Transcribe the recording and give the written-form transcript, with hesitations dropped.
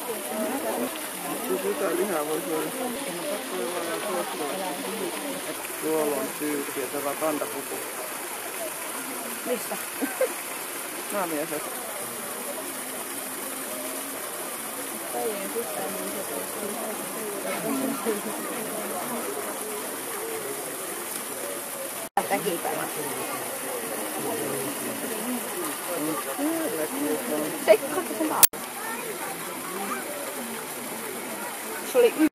Sitä lihaa voisi olla. Tuolla on pyykki ja tämä kantapuku. Missä? Naamiassa. Päivien sisään niin se Täkipäivä. Seikkaako se maa? Se oli